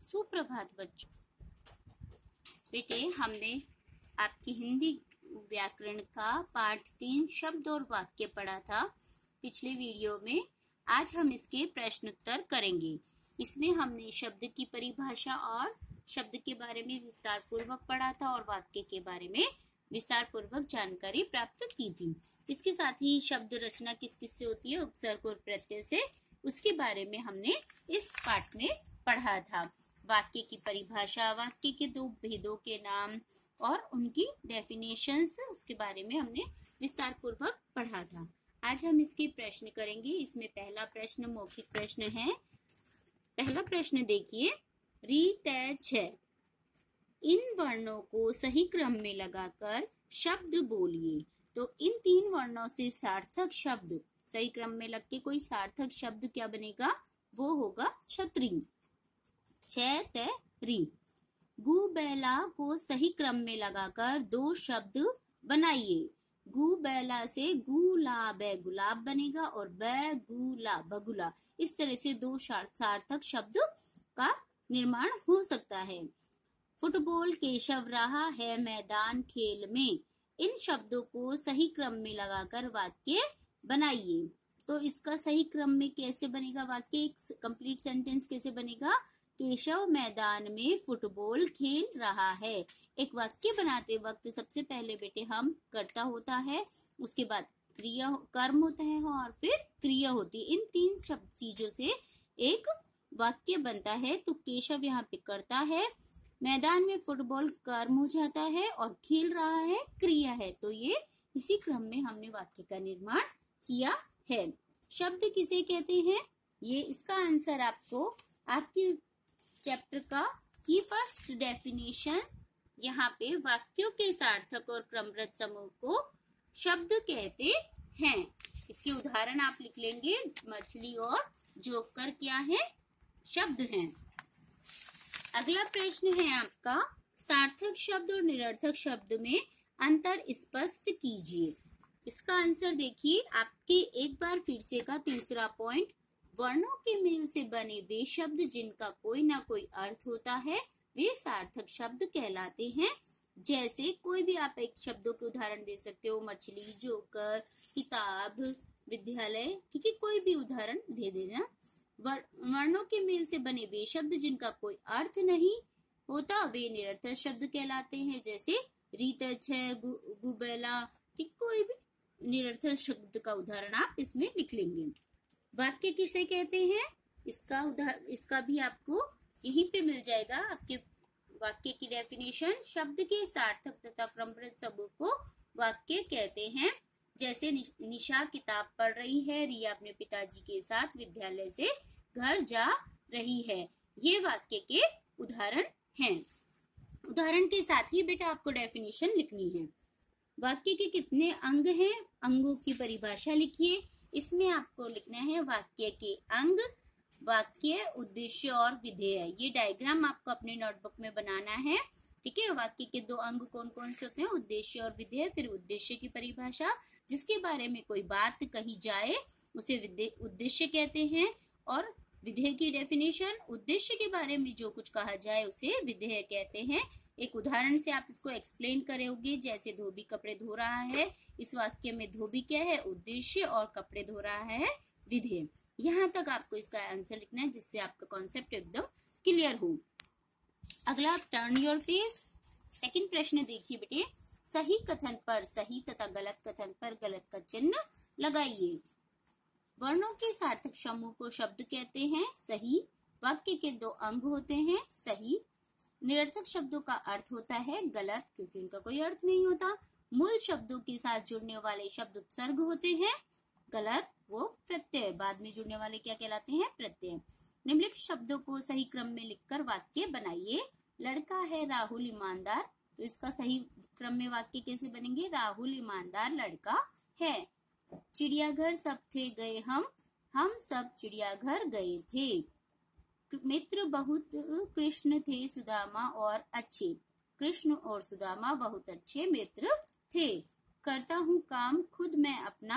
सुप्रभात बच्चों। बेटे, हमने आपकी हिंदी व्याकरण का पाठ 3 शब्द और वाक्य पढ़ा था पिछले वीडियो में। आज हम इसके प्रश्न उत्तर करेंगे। इसमें हमने शब्द की परिभाषा और शब्द के बारे में विस्तार पूर्वक पढ़ा था और वाक्य के बारे में विस्तार पूर्वक जानकारी प्राप्त की थी। इसके साथ ही शब्द रचना किस किस से होती है, उपसर्ग और प्रत्यय से, उसके बारे में हमने इस पाठ में पढ़ा था। वाक्य की परिभाषा, वाक्य के 2 भेदों के नाम और उनकी डेफिनेशंस, उसके बारे में हमने विस्तार पूर्वक पढ़ा था। आज हम इसके प्रश्न करेंगे। इसमें पहला प्रश्न मौखिक प्रश्न है। पहला प्रश्न देखिए, री तय छ, इन वर्णों को सही क्रम में लगाकर शब्द बोलिए। तो इन 3 वर्णों से सार्थक शब्द सही क्रम में लग के कोई सार्थक शब्द क्या बनेगा, वो होगा छतरी। री। गु बैला को सही क्रम में लगाकर 2 शब्द बनाइए। गु बैला से गुलाब गुलाब बनेगा और गुला बगुला। इस तरह से 2 सार्थक शब्द का निर्माण हो सकता है। फुटबॉल केशव रहा है मैदान खेल में। इन शब्दों को सही क्रम में लगाकर वाक्य बनाइए। तो इसका सही क्रम में कैसे बनेगा वाक्य, एक कंप्लीट सेंटेंस कैसे बनेगा? केशव मैदान में फुटबॉल खेल रहा है। एक वाक्य बनाते वक्त सबसे पहले बेटे हम कर्ता होता है, उसके बाद क्रिया कर्म होता है और फिर क्रिया होती है। इन 3 चीजों से एक वाक्य बनता है। तो केशव यहाँ पे कर्ता है, मैदान में फुटबॉल कर्म हो जाता है और खेल रहा है क्रिया है। तो ये इसी क्रम में हमने वाक्य का निर्माण किया है। शब्द किसे कहते हैं, ये इसका आंसर आपको आपकी चैप्टर का की फर्स्ट डेफिनेशन, यहाँ पे वाक्यों के सार्थक और क्रमबद्ध समूह को शब्द कहते हैं। इसके उदाहरण आप लिख लेंगे। मछली और जोकर क्या है, शब्द हैं। अगला प्रश्न है आपका, सार्थक शब्द और निरर्थक शब्द में अंतर स्पष्ट कीजिए। इसका आंसर देखिए आपके एक बार फिर से का तीसरा पॉइंट, वर्णों के मेल से बने वे शब्द जिनका कोई ना कोई अर्थ होता है वे सार्थक शब्द कहलाते हैं। जैसे कोई भी आप एक शब्दों के उदाहरण दे सकते हो, मछली, जोकर, किताब, विद्यालय, ठीक है, कोई भी उदाहरण दे देना। वर्णों के मेल से बने वे शब्द जिनका कोई अर्थ नहीं होता वे निरर्थक शब्द कहलाते हैं। जैसे रीत छ, गुबैला, ठीक, कोई भी निरर्थक शब्द का उदाहरण आप इसमें लिख लेंगे। वाक्य किसे कहते हैं, इसका भी आपको यहीं पे मिल जाएगा। आपके वाक्य की डेफिनेशन, शब्द के सार्थक तथा क्रमबद्ध समूह को वाक्य कहते हैं। जैसे निशा किताब पढ़ रही है, रिया अपने पिताजी के साथ विद्यालय से घर जा रही है। ये वाक्य के उदाहरण हैं। उदाहरण के साथ ही बेटा आपको डेफिनेशन लिखनी है। वाक्य के कितने अंग हैं, अंगों की परिभाषा लिखिए। इसमें आपको लिखना है वाक्य के अंग, वाक्य, उद्देश्य और विधेय। ये डायग्राम आपको अपने नोटबुक में बनाना है, ठीक है। वाक्य के 2 अंग कौन कौन से होते हैं, उद्देश्य और विधेय। फिर उद्देश्य की परिभाषा, जिसके बारे में कोई बात कही जाए उसे उद्देश्य कहते हैं। और विधेय की डेफिनेशन, उद्देश्य के बारे में जो कुछ कहा जाए उसे विधेय कहते हैं। एक उदाहरण से आप इसको एक्सप्लेन करोगे। जैसे धोबी कपड़े धो रहा है, इस वाक्य में धोबी क्या है, उद्देश्य, और कपड़े धो रहा है विधेय। यहाँ तक आपको इसका आंसर लिखना है, जिससे आपका कॉन्सेप्ट एकदम क्लियर हो। अगला, टर्न योर पेज। सेकंड प्रश्न देखिए बेटे, सही कथन पर सही तथा गलत कथन पर गलत का चिन्ह लगाइए। वर्णों के सार्थक समूह को शब्द कहते हैं। सही। वाक्य के 2 अंग होते हैं। सही। निरर्थक शब्दों का अर्थ होता है गलत, क्योंकि उनका कोई अर्थ नहीं होता। मूल शब्दों के साथ जुड़ने वाले शब्द उपसर्ग होते हैं। गलत। वो प्रत्यय, बाद में जुड़ने वाले क्या कहलाते हैं, प्रत्यय। निम्नलिखित शब्दों को सही क्रम में लिखकर वाक्य बनाइए। लड़का है राहुल ईमानदार। तो इसका सही क्रम में वाक्य कैसे बनेंगे, राहुल ईमानदार लड़का है। चिड़ियाघर सब थे गए हम सब चिड़ियाघर गए थे। मित्र बहुत कृष्ण थे सुदामा और अच्छे। कृष्ण और सुदामा बहुत अच्छे मित्र थे। करता हूँ काम खुद मैं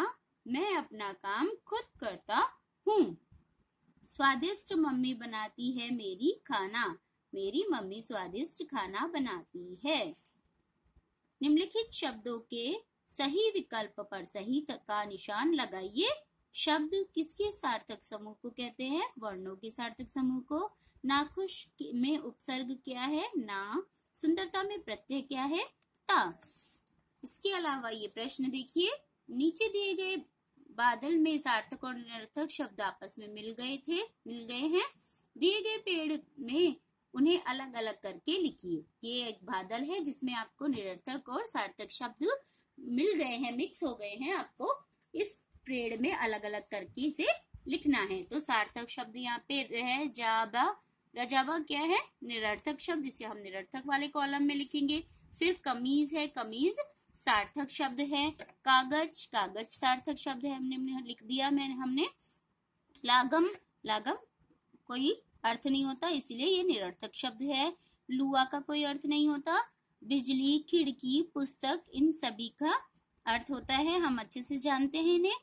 अपना काम खुद करता हूँ। स्वादिष्ट मम्मी बनाती है मेरी खाना। मेरी मम्मी स्वादिष्ट खाना बनाती है। निम्नलिखित शब्दों के सही विकल्प पर सही का निशान लगाइए। शब्द किसके सार्थक समूह को कहते हैं? वर्णों के सार्थक समूह को। नाखुश में उपसर्ग क्या है? ना। सुंदरता में प्रत्यय क्या है? ता। इसके अलावा ये प्रश्न देखिए, नीचे दिए गए बादल में सार्थक और निरर्थक शब्द आपस में मिल गए हैं। दिए गए पेड़ में उन्हें अलग अलग करके लिखिए। ये एक बादल है जिसमें आपको निरर्थक और सार्थक शब्द मिल गए हैं, मिक्स हो गए हैं। आपको इस पेड़ में अलग अलग करके इसे लिखना है। तो सार्थक शब्द यहाँ पे रजाबा क्या है? निरर्थक शब्द, इसे हम निरर्थक वाले कॉलम में लिखेंगे। फिर कमीज है, कमीज सार्थक शब्द है। कागज, कागज सार्थक शब्द है, हमने लिख दिया। हमने लागम, लागम कोई अर्थ नहीं होता, इसलिए ये निरर्थक शब्द है। लुआ का कोई अर्थ नहीं होता। बिजली, खिड़की, पुस्तक, इन सभी का अर्थ होता है, हम अच्छे से जानते हैं इन्हें।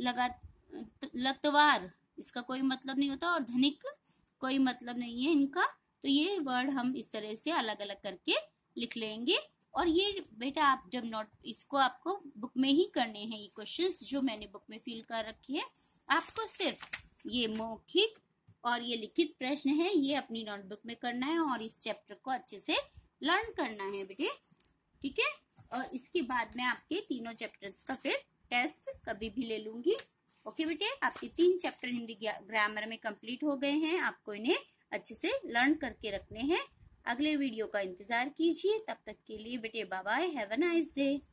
लतवार, इसका कोई मतलब नहीं होता। और धनिक, कोई मतलब नहीं है इनका। तो ये वर्ड हम इस तरह से अलग अलग करके लिख लेंगे। और ये बेटा आप जब नोट, इसको आपको बुक में ही करने हैं। ये क्वेश्चंस जो मैंने बुक में फिल कर रखे हैं, आपको सिर्फ ये मौखिक और ये लिखित प्रश्न है, ये अपनी नोटबुक में करना है और इस चैप्टर को अच्छे से लर्न करना है बेटे, ठीक है। और इसके बाद मैं आपके तीनों चैप्टर्स का फिर टेस्ट कभी भी ले लूंगी। ओके बेटे, आपके 3 चैप्टर हिंदी ग्रामर में कंप्लीट हो गए हैं। आपको इन्हें अच्छे से लर्न करके रखने हैं। अगले वीडियो का इंतजार कीजिए। तब तक के लिए बेटे bye bye, have a nice day.